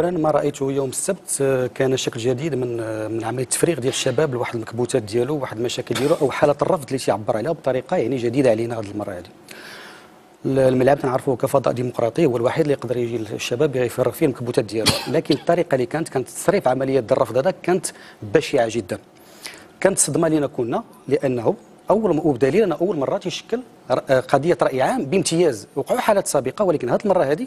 اولا ما رايته يوم السبت كان شكل جديد من عمليه التفريغ ديال الشباب لواحد المكبوتات ديالو، واحد المشاكل ديالو، او حاله الرفض اللي تيعبر عليها بطريقه يعني جديده علينا هذه المره هذه. الملعب كنعرفوه كفضاء ديمقراطي هو الوحيد اللي يقدر يجي الشباب يفرغ فيه المكبوتات ديالو، لكن الطريقه اللي كانت تصريف عمليه الرفض هذا كانت بشعه جدا. كانت صدمه لنا كنا، لانه وبدليل انه اول مره تيشكل قضيه راي عام بامتياز. وقعوا حالات سابقه، ولكن هذه المره هذه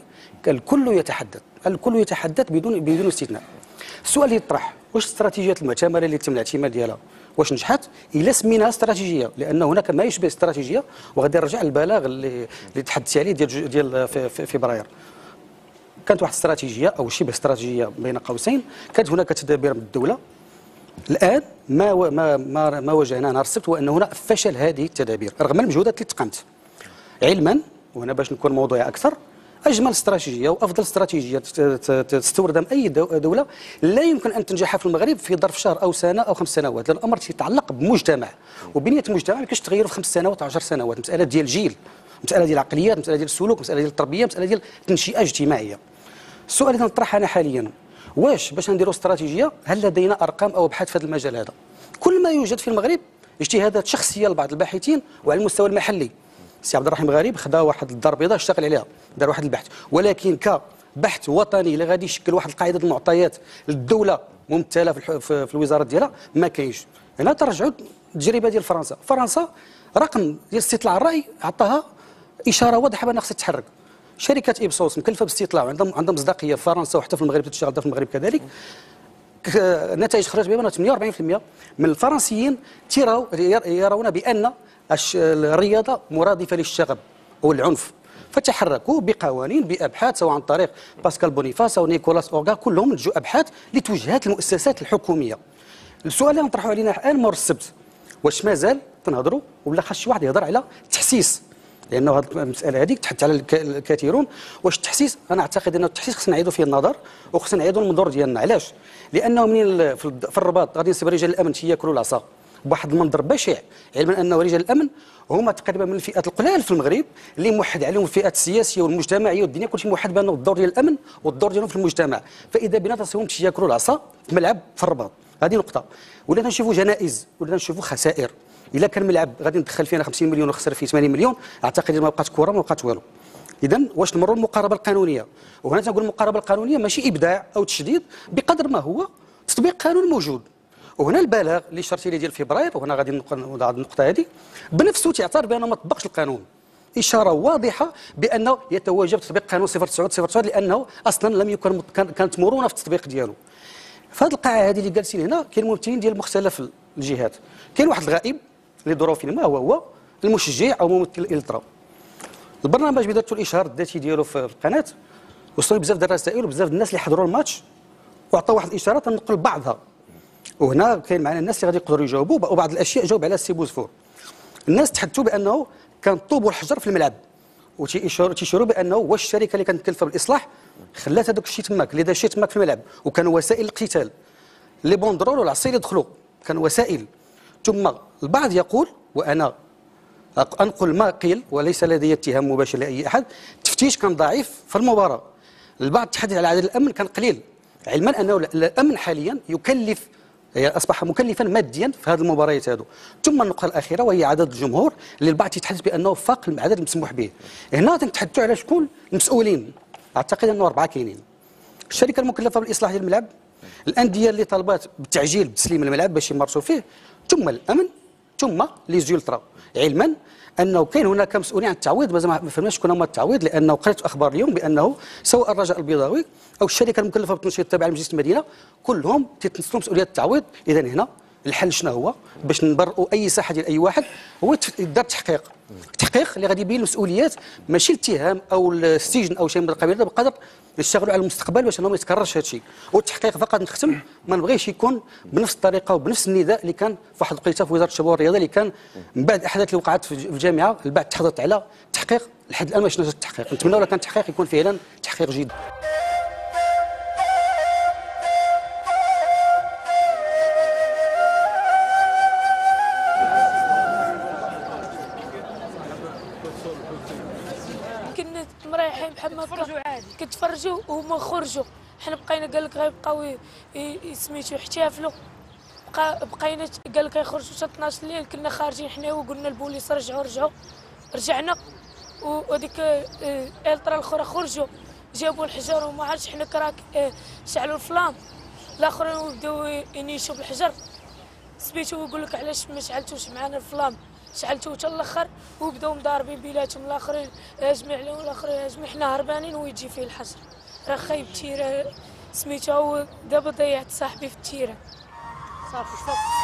الكل يتحدث بدون استثناء. السؤال اللي يطرح: واش الاستراتيجيات المعتمده اللي تم الاعتماد ديالها واش نجحت؟ الا سميناها استراتيجيه، لان هناك ما يشبه استراتيجيه، وغادي نرجع للبلاغ اللي تحدثت عليه ديال في فبراير. كانت واحد الاستراتيجيه او شبه استراتيجيه بين قوسين، كانت هناك تدابير من الدوله. الان ما واجهنا نهار السبت هو ان هناك فشل هذه التدابير رغم المجهودات اللي تقامت. علما، وهنا باش نكون موضوعي اكثر، اجمل استراتيجيه وافضل استراتيجيه تستوردها من اي دوله لا يمكن ان تنجح في المغرب في ظرف شهر او سنه او 5 سنوات، لان الامر يتعلق بمجتمع، وبنيه المجتمع ما يمكنش تغيره في 5 سنوات او 10 سنوات. مساله ديال جيل، مساله ديال العقليات، مساله ديال السلوك، مساله ديال التربيه، مساله ديال التنشئه الاجتماعيه. السؤال اللي تنطرح انا حاليا: واش باش نديروا استراتيجيه هل لدينا ارقام او ابحاث في هذا المجال هذا؟ كل ما يوجد في المغرب اجتهادات شخصيه لبعض الباحثين، وعلى المستوى المحلي السي عبد الرحيم غريب خدا واحد الدار بيضاء اشتغل عليها، دار واحد البحث، ولكن كبحث وطني اللي غادي يشكل واحد القاعده المعطيات للدوله ممثله في الوزارات ديالها ما كاينش. هنا ترجعوا التجربه ديال فرنسا رقم ديال استطلاع الراي عطاها اشاره واضحه بان خصها تتحرك. شركه ايبسوس مكلفه باستطلاع وعندها مصداقيه في فرنسا وحتى في المغرب تشتغل في المغرب كذلك. نتائج خرجت بان 48% من الفرنسيين يرون بان الرياضه مرادفه للشغب او العنف، فتحركوا بقوانين بابحاث، سواء عن طريق باسكال بونيفاس او نيكولاس اورغا، كلهم نتجوا ابحاث اللي توجهات للمؤسسات الحكوميه. السؤال اللي نطرحه علينا الان مور السبت: واش مازال تنهضروا ولا خاص شي واحد يهضر على التحسيس؟ لانه هذه المساله هذيك تحدث على الكثيرون. واش التحسيس؟ انا اعتقد ان التحسيس خصنا نعيدوا فيه النظر وخصنا نعيدوا المنظور ديالنا. علاش؟ لانه منين في الرباط غادي نصيب رجال الامن تياكلوا العصا بواحد المنظر بشع، علما ان رجال الامن هما تقريبا من الفئات القلال في المغرب اللي موحد عليهم الفئات السياسيه والمجتمعيه والدينيه، كلشي موحد بانه الدور ديال الامن والدور ديالهم في المجتمع. فاذا بنا تصيبهم تياكلوا العصا في ملعب في الرباط، هذه نقطه. ولينا نشوفوا جنائز، ولينا نشوفوا خسائر. الا كان ملعب غادي ندخل فينا 50 مليون وخسر فيه 80 مليون، اعتقد ما بقات كره ما بقات والو. اذا واش نمروا للمقاربه القانونيه؟ وهنا تنقول المقاربه القانونيه ماشي ابداع او تشديد بقدر ما هو تطبيق قانون موجود. وهنا البلاغ اللي شرتي لي ديال فبراير، وهنا غادي نوضع النقطه هذه بنفسه تعترف بانه ما طبقش القانون. اشاره واضحه بانه يتوجب تطبيق قانون 09/09 لانه اصلا لم يكن كانت مرونه في التطبيق ديالو. في هذه القاعه هذه اللي جالسين هنا كاين ممثلين ديال مختلف الجهات. كاين واحد الغائب اللي دوره فينا هو المشجع او ممثل الالترا. البرنامج بدات الاشهار الذاتي ديالو في القناه، وصلوا بزاف ديال الرسائل وبزاف الناس اللي حضروا الماتش وعطاو واحد الاشارات نقل بعضها. وهنا كاين معنا الناس اللي غادي يقدروا يجاوبوا، وبعض الاشياء جاوب عليها السي بوزفور. الناس تحدثوا بانه كان الطوب والحجر في الملعب، وتيشيروا بانه واش الشركه اللي كانت مكلفه بالاصلاح خلات هذاك الشيء تماك، اللي دار الشيء تماك في الملعب، وكانوا وسائل القتال، لي بوندرول والعصي اللي دخلوا كانوا وسائل. ثم البعض يقول، وانا انقل ما قيل وليس لدي اتهام مباشر لاي احد، التفتيش كان ضعيف في المباراه. البعض تحدث على عدد الامن كان قليل، علما انه الامن حاليا يكلف، اصبح مكلفا ماديا في هذه المباريات هذو. ثم النقطه الاخيره وهي عدد الجمهور اللي البعض يتحدث بانه فاق العدد المسموح به. هنا تنتحدثوا على شكون المسؤولين. اعتقد انه 4 كاينين: الشركه المكلفه بالاصلاح ديال الملعب، الانديه اللي طالبات بالتعجيل بتسليم الملعب باش يمارسوا فيه، ثم الامن، ثم لي زولترا. علما انه كاين هناك مسؤولين عن التعويض، مازال ما فهمناش شكون هما التعويض، لانه قريت اخبار اليوم بانه سواء الرجاء البيضاوي او الشركه المكلفه بالتنشيط التابعه لمجلس المدينه كلهم تيتمثلوا مسؤوليه التعويض. اذا هنا الحل شنو هو؟ باش نبرئوا اي ساحه ديال اي واحد هو يدار تحقيق اللي غادي يبين المسؤوليات، ماشي الاتهام او السجن او شيء من القبيل هذا، بقدر نشتغلوا على المستقبل باش انه ما يتكررش هذا الشيء. والتحقيق فقط نختم، ما نبغيش يكون بنفس الطريقه وبنفس النداء اللي كان في واحد الوقيته في وزاره الشباب والرياضه، اللي كان من بعد الاحداث اللي وقعت في الجامعه البعض تحدث على تحقيق، لحد الان ما شفناش التحقيق. نتمنى ولا كان التحقيق يكون فعلا تحقيق جيد. كنا مريحين بحال ما كنتفرجوا وهما خرجوا حنا بقينا قال لك غيبقاو سميتو يحتفلوا، بقينا قال لك يخرجوا حتى 12 الليل. كنا خارجين حنا وقلنا البوليس رجعوا رجعنا، وهذيك الترا الاخرى خرجوا جابوا الحجر وما عرفتش حنا كراك شعلوا الفلام، الاخرين وبداو ينيشوا بالحجر سميتو ويقول لك علاش ما شعلتوش معنا الفلام، شعلتو حتى الاخر وبداو مضاربين بيناتهم، الاخرين هاجمين عليهم الاخرين هاجمين، حنا هربانين ويجي فيه الحجر. راه خايب التيره سميتو، دابا ضيعت صاحبي في التيره صافي.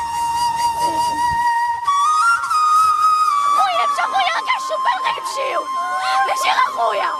خويا مشى، خويا كاع الشبان غيمشيو، ماشي غير خويا.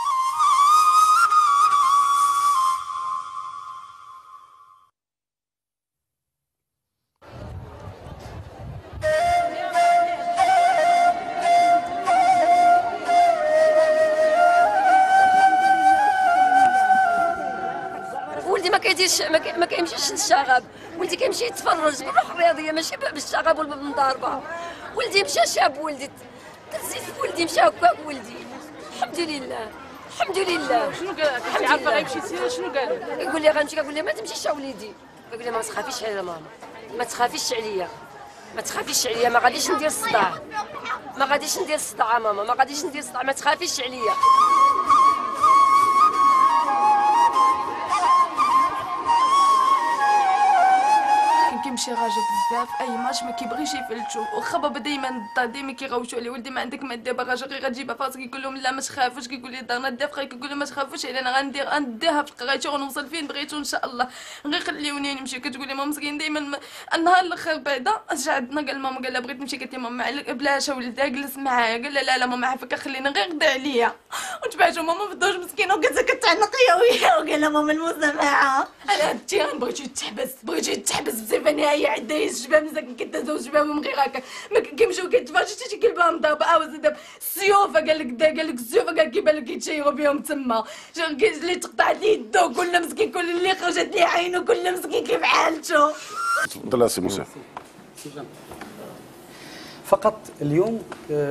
ولدي ما كيمشيش للشغب، ولدي كيمشي يتفرج بالروح الرياضيه ماشي بالشغب والمضاربه. ولدي مشى شاب، ولدي تنسيت ولدي مشى هكاك ولدي. الحمد لله الحمد لله. شنو قال لك؟ انت عارفه غيمشي يسير شنو قال لك؟ يقول لي غنمشي، كنقول ليه ما تمشيش وليدي، كيقول لي ما تخافيش عليا ماما، ما تخافيش عليا، ما تخافيش عليا، ما غاديش ندير الصداع، ما غاديش ندير الصداع ماما، ما غاديش ندير الصداع، ما تخافيش عليا. كيمشي راجل بزاف اي ماتش ما كيبغيش يفلتو، واخا بابا ديما كيغوتوا عليه، ولدي ما عندك ما دابا راجل غير غتجيبها فاس، كيقول لهم لا ما تخافوش، كيقول لي دارنا الدافقه، كيقول لهم ما تخافوش علينا، غنديها في القرايته ونوصل فين بغيتو ان شاء الله، غير خليوني نمشي. كتقول لي ماما مسكين ديما النهار الاخر بعدا رجع عندنا، قال ماما، قال لها بغيت نمشي، قالت لي ماما بلاش ولدها جلس معايا، قال لها لا ماما عافاك خلينا غير غدا عليا، وتبعتو ماما في الدوش مسكينه وقالت كتعنق وياه، وقال لها ماما المسامحه انا هادتي بغيتو يتحبس بصفه نهائيه، عندها الشباب مساكن كدازو شبابهم غير هكا كيمشيو كيتفرجوا حتى كيلبها مضربه دابا السيوفه، قال لك السيوفه، قال كيبان لك كيتشيروا بهم تما، اللي تقطعت ليه يدو كل مسكين، كل اللي خرجت ليه عينو كل مسكين كيف حالته. تفضل سي موسى. فقط اليوم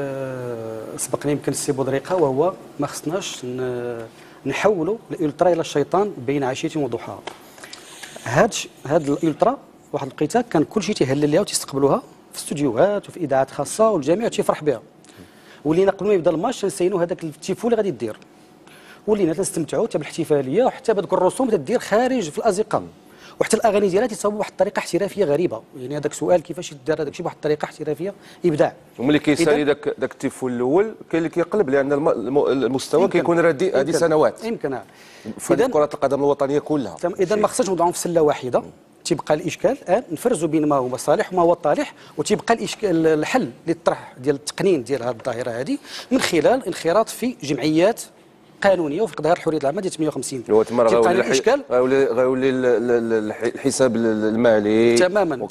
سبقني يمكن السي بودريقه، وهو ما خصناش نحولوا الالترا الى الشيطان بين عشيه وضحاها. هاد الالترا واحد الوقيته كان كل شيء تيهلل لها وتستقبلوها في استوديوهات وفي اذاعات خاصه، والجميع تيفرح بها. ولينا قبل ما يبدا الماتش نسينوا هذاك التيفو اللي غادي دير، ولينا تنستمتعوا حتى بالاحتفاليه وحتى بهذوك الرسوم تدير خارج في الازقه، وحتى الاغاني ديالها تيصاوبوا بواحد الطريقه احترافيه غريبه. يعني هذاك سؤال كيفاش يدار هذاك الشيء بواحد الطريقه احترافيه ابداع. وملي كيسالي داك التيفو الاول كاين اللي كيقلب، لان المستوى كيكون رديء هذه سنوات يمكن في كره القدم الوطنيه كلها. اذا ما خصناش نوضعهم في سله واحده، تيبقى الاشكال الان نفرزوا بين ما هو صالح وما هو طالح، وتيبقى الاشكال الحل للطرح ديال التقنين ديال هذه الظاهره هذه من خلال انخراط في جمعيات قانونيه وفق ظاهره حريه العمل ديال 58. هو تما غيولي الحساب المالي تماما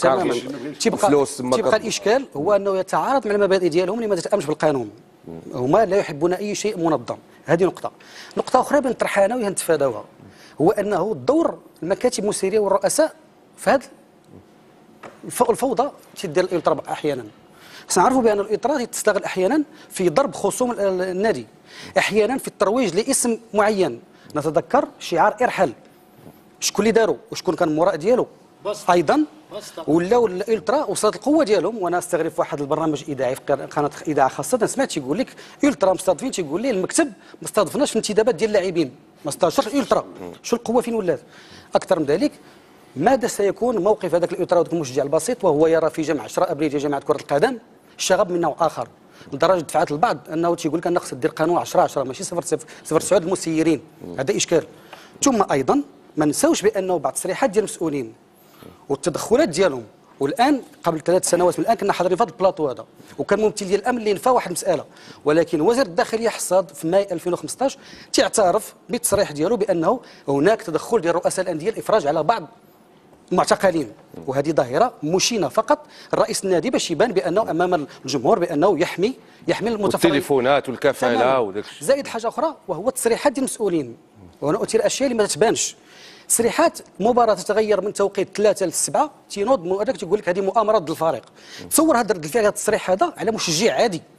تيبقى الاشكال هو انه يتعارض مع المبادئ ديالهم اللي ما تتامش بالقانون. هما لا يحبون اي شيء منظم. هذه نقطه اخرى بنطرحها انا ويا نتفاداوها، هو انه دور المكاتب المسيريه والرؤساء في هذه الفوضى تدير الالترا احيانا. خصنا نعرفوا بان الالترا تستغل احيانا في ضرب خصوم النادي، احيانا في الترويج لاسم معين. نتذكر شعار ارحل، شكون اللي داروا وشكون كان المراء ديالو ايضا، ولاو الالترا وصلت القوه ديالهم. وانا استغرب في واحد البرنامج اذاعي في قناه اذاعه خاصه سمعت تيقول لك الترا مستضيفين، تيقول لي المكتب ما استضفناش في الانتدابات ديال اللاعبين، ما استاشرش الترا. شو القوه فين ولات؟ اكثر من ذلك، ماذا سيكون موقف هذاك الالترا وذاك المشجع البسيط وهو يرى في جمع 10 ابريل ديال جماعه كره القدم شغب من نوع اخر، لدرجه دفعت البعض انه تيقول لك ان خص دير قانون 10 ماشي 0 المسيرين. هذا اشكال. ثم ايضا ما نساوش بانه بعض التصريحات ديال المسؤولين والتدخلات ديالهم، والان قبل 3 سنوات من الان كنا حاضرين في هذا البلاطو هذا، وكان ممثل ديال الامن اللي نفى واحد المساله، ولكن وزير الداخليه حصاد في ماي 2015 تعترف بالتصريح ديالو بانه هناك تدخل ديال رؤساء الانديه الافراج على بعض المعتقلين، وهذه ظاهره مشينه فقط الرئيس النادي باش يبان بانه امام الجمهور بانه يحمي المتفرجين والتليفونات والكفاله وداك الشيء. زائد حاجه اخرى وهو التصريحات ديال المسؤولين، وانا اثير الاشياء اللي ما تتبانش. تصريحات مباراه تتغير من توقيت 3 ل 7، تينوض هذاك تيقول لك هذه مؤامره ضد الفريق. تصور هذا رد الفعل، هذا التصريح هذا على مشجع عادي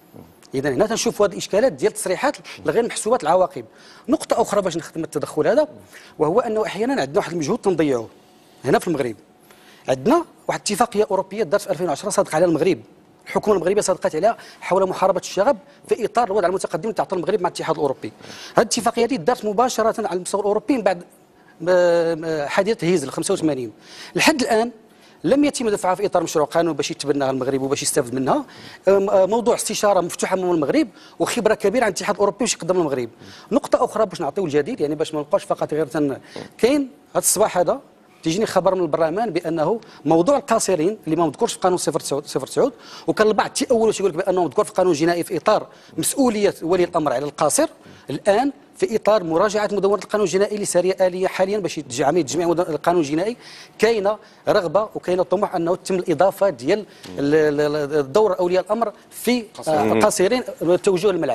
اذا هنا تنشوفوا هذه الاشكالات ديال التصريحات الغير محسوبه العواقب. نقطه اخرى باش نخدم التدخل هذا، وهو انه احيانا عندنا واحد المجهود تنضيعوه هنا في المغرب. عندنا واحد اتفاقيه اوروبيه دارت في 2010 صادق عليها المغرب، الحكومه المغربيه صادقت عليها حول محاربه الشغب في اطار الوضع المتقدم اللي تعطى المغرب مع الاتحاد الاوروبي. هذه الاتفاقيه دي دارت مباشره على المستوى الاوروبي من بعد حادثه هيزل 85. لحد الان لم يتم دفعها في اطار مشروع قانون باش يتبناها المغرب وباش يستافد منها. موضوع استشاره مفتوحه امام المغرب وخبره كبيره عن الاتحاد الاوروبي باش يقدم المغرب. نقطه اخرى باش نعطيو الجديد، يعني باش ما نبقاوش فقط غير كاين هذا الصباح هذا تيجيني خبر من البرلمان بانه موضوع القاصرين اللي ما مذكورش في قانون 09 وكان البعض تيأول ويقول لك بانه مذكور في قانون جنائي في اطار مسؤوليه ولي الامر على القاصر، الان في اطار مراجعه مدونه القانون الجنائي اللي ساريه اليه حاليا باش عمليه تجميع القانون الجنائي. كاينه رغبه وكاينه طموح انه تتم الاضافه ديال الدور اولياء الامر في القاصرين توجيه الملعب.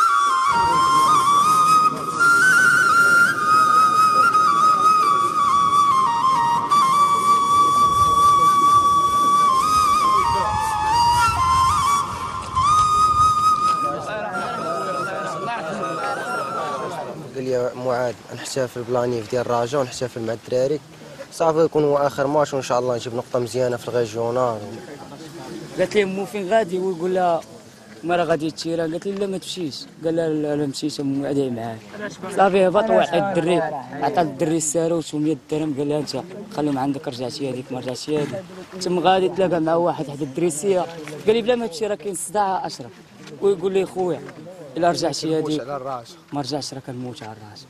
لي معاد نحتفل بلانيف ديال الرجاء ونحتفل مع الدراري صافي يكون هو اخر ماتش وان شاء الله نجيب نقطه مزيانه في الريجيونال. قالت لي مو فين غادي ويقول لها ما راه غادي التيران، قالت لي لا ما تمشيش، قال لها لا مشيت غادي معاك صافي هبط وعطى الدري عطى الدري الساروت و100 درهم قال لها انت خليهم عندك رجعتي هذيك ما رجعتش هذيك. تم غادي تلاقى مع واحد حدا الدريسيه قال لي بلا ما تمشي راه كاين الصداع اشرف ويقول لي خويا الا رجعتي هذيك ما رجعتش راه كنموت على الراس.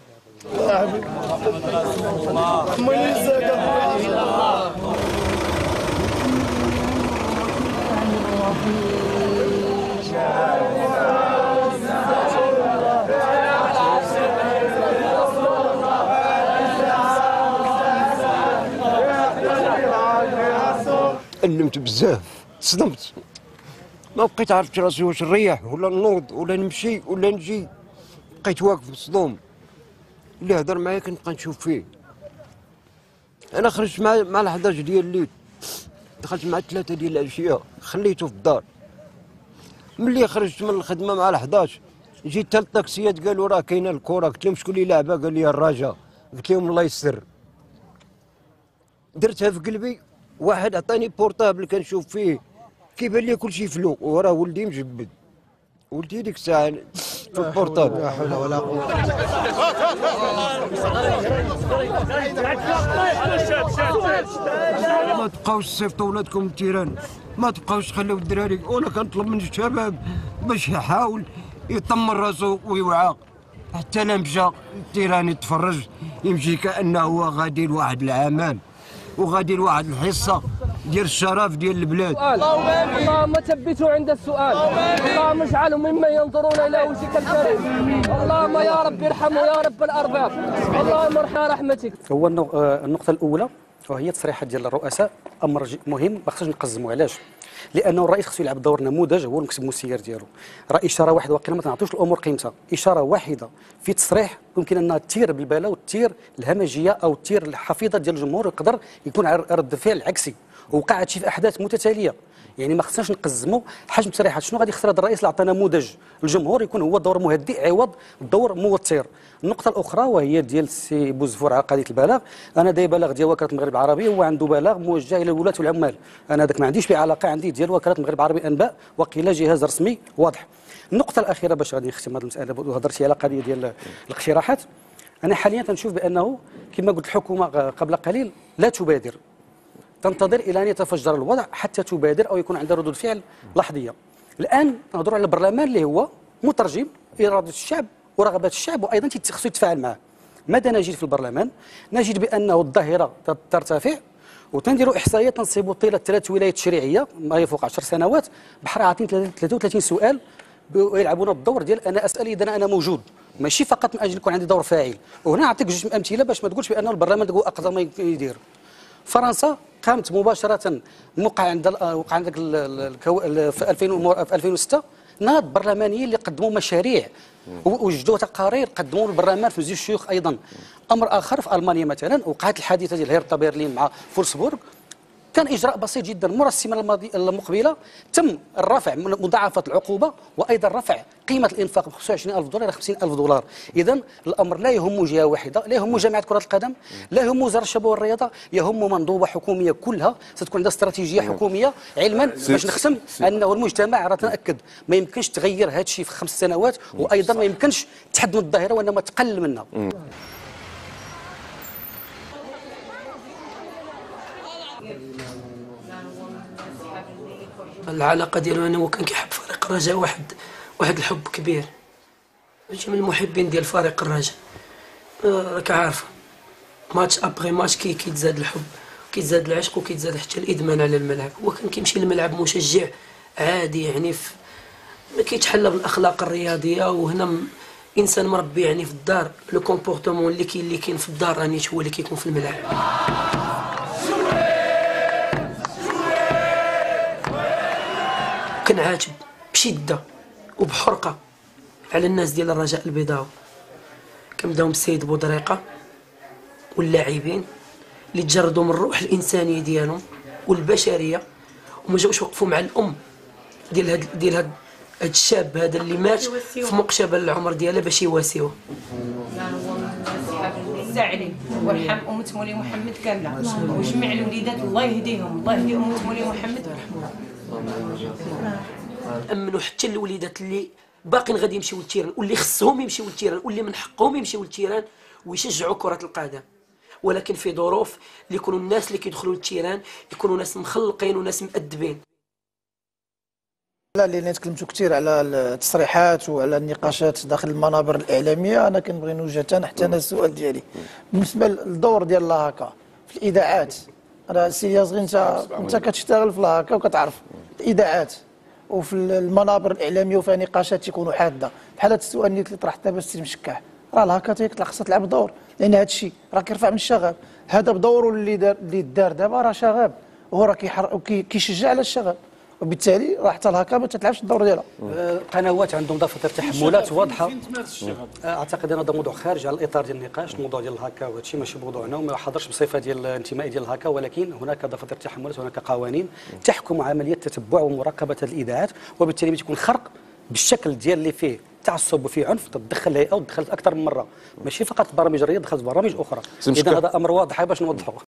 ألمت بزاف، صدمت، ما بقيت عرفت راسي واش نريح ولا نوض ولا نمشي ولا نجي، بقيت واقف مصدوم. اللي هضر معايا كنبقى نشوف فيه. أنا خرجت مع 11 ديال الليل، دخلت مع 3 ديال العشية، خليته في الدار. ملي خرجت من الخدمة مع 11 جيت حتى الطاكسيات قالوا راه كاينة الكرة، قلت لهم شكون اللي لعبها؟ قال لي الرجاء، قلت لهم الله يسر. درتها في قلبي، واحد عطاني بورطابل كنشوف فيه كيبان لي كلشي فلو وراه ولدي مجبد، ولدي ديك الساعة في البورطابل. لا حول ولا قوة. ما تبقاوش تصيفطوا ولادكم التيران، ما تبقاوش تخليو الدراري، وانا كنطلب من الشباب باش يحاول يطمن راسو ويوعى، حتى لا مشى التيران يتفرج يمشي كأنه هو غادي لواحد العمل وغادي لواحد الحصة ديال الشرف ديال البلاد. اللهم ثبتوا عند السؤال، اللهم اجعلوا ممن ينظرون الى وجهك الكريم، اللهم يا رب ارحموا يا رب الارباب، اللهم ارحم رحمتك. هو النقطة الأولى وهي تصريحات ديال الرؤساء، أمر مهم ما خصناش نقزموا. علاش؟ لأنه الرئيس خصو يلعب دور نموذج، هو المكتب المسير ديالو. راه إشارة واحدة واقيلا ما تنعطوش الأمور قيمتها، إشارة واحدة في تصريح يمكن أنها تثير بالبلا وتثير الهمجية أو تثير الحفيظة ديال الجمهور، ويقدر يكون رد فعل عكسي. وقعت شي في أحداث متتالية، يعني ما خصناش نقزموا حجم التصريحات. شنو غادي يخسر هذا الرئيس اللي عطى نموذج الجمهور يكون هو دور مهدئ عوض دور موتر. النقطة الأخرى وهي ديال السي بوزفور على قضية البلاغ. أنا داير بلاغ ديال وكالة المغرب العربي، هو عنده بلاغ موجه إلى الولاة والعمال، أنا هذاك ما عنديش به علاقة، عندي ديال وكالة المغرب العربي أنباء وقيل جهاز رسمي واضح. النقطة الأخيرة باش غادي نختم هذه المسألة وهضرتي على قضية ديال الاقتراحات. أنا حاليا تنشوف بأنه كما قلت الحكومة قبل قليل لا تبادر، تنتظر الى ان يتفجر الوضع حتى تبادر او يكون عندها ردود فعل لحظيه. الان نهضروا على البرلمان اللي هو مترجم اراده الشعب ورغبات الشعب، وايضا خصو يتفاعل معه. ماذا نجد في البرلمان؟ نجد بانه الظاهره ترتفع، وتنديروا احصائيات تنصب طيله 3 ولايات تشريعيه ما يفوق 10 سنوات بحر عاطين 33 سؤال ويلعبون الدور ديال انا اسال اذا انا موجود، ماشي فقط من اجل يكون عندي دور فاعل. وهنا اعطيك جوج امثله باش ما تقولش بانه البرلمان هو اقدر ما يدير. فرنسا قامت مباشره وقع عندك في 2006 نهض برلمانيين اللي قدموا مشاريع ووجدوا تقارير قدموا للبرلمان في مجلس الشيوخ. ايضا امر اخر في المانيا مثلا وقعت الحادثه ديال هيرتا برلين مع فولسبورغ، كان اجراء بسيط جدا مرة السيمانه المقبله تم الرفع من مضاعفه العقوبه، وايضا رفع قيمه الانفاق ب 25000 دولار الى 50000 دولار. اذا الامر لا يهم جهه واحده، لا يهم جامعه كره القدم، لا يهم وزاره الشباب والرياضه، يهم منظومه حكوميه كلها ستكون عندها استراتيجيه حكوميه، علما باش نختم انه المجتمع راه تناكد ما يمكنش تغير هذا الشيء في 5 سنوات، وايضا ما يمكنش تحد من الظاهره وانما تقلل منها. العلاقه ديالو انا هو كان كيحب فريق الرجاء واحد الحب كبير، ماشي من المحبين ديال فريق الرجاء. راك عارفه ماتش ابغي ماتش كيتزاد الحب، كيتزاد العشق، وكيتزاد حتى الادمان على الملعب. هو كان كيمشي للملعب مشجع عادي، يعني ما كيتحلى بالاخلاق الرياضيه، وهنا انسان مربي يعني في الدار. لو كومبورتمون اللي كاين في الدار راني هو اللي كيكون في الملعب. كنعاتب بشده وبحرقه على الناس ديال الرجاء البيضاوي، كنبداو بالسيد بودريقه واللاعبين اللي تجردوا من الروح الانسانيه ديالهم والبشريه، وما جاوش وقفوا مع الام ديال هاد الشاب هذا اللي مات في مقشبه العمر ديالها باش يواسيوه. زعلي وارحم أمة مولاي محمد كاملة، وجميع الوليدات الله يهديهم، الله يهدي أمة مولاي محمد. امنوا حتى الوليدات اللي باقين غادي يمشيو للتيران، واللي خصهم يمشيو للتيران، واللي من حقهم يمشيو للتيران ويشجعوا كرة القدم، ولكن في ظروف اللي يكونوا الناس اللي كيدخلوا للتيران يكونوا ناس مخلقين وناس مؤدبين. لا، لأن تكلمتوا كثير على التصريحات وعلى النقاشات داخل المنابر الإعلامية. أنا كنبغي نوجه حتى أنا السؤال ديالي بالنسبة للدور ديال لاهاكا في الإذاعات. أنا سي يازغي أنت كتشتغل في لاهاكا وكتعرف الإذاعات وفي المنابر الإعلامية وفيها نقاشات تيكونوا حادة بحال هذا السؤال اللي طرحت دابا السي مشكاح. راه لاهاكا خاصها تلعب دور، لأن هذا الشيء راه كيرفع من الشغب. هذا بدوره اللي دار دابا راه شغب، وهو راه كيشجع على الشغب، وبالتالي راه حتى الهكا ما تلعبش الدور ديالها. قنوات عندهم دفتر تحملات واضحه. اعتقد ان هذا موضوع خارج على الاطار ديال النقاش، الموضوع ديال الهكا وهذا الشيء ماشي موضوعنا وما حضرش بصفه ديال الانتماء ديال الهكا، ولكن هناك دفتر تحملات، هناك قوانين تحكم عمليه تتبع ومراقبه هذه الاذاعات، وبالتالي تكون خرق بالشكل ديال اللي فيه تعصب وفيه عنف تتدخل الهيئه ودخلت اكثر من مره، ماشي فقط برامج رياضيه، دخلت برامج اخرى. اذا هذا امر واضح باش نوضحوه.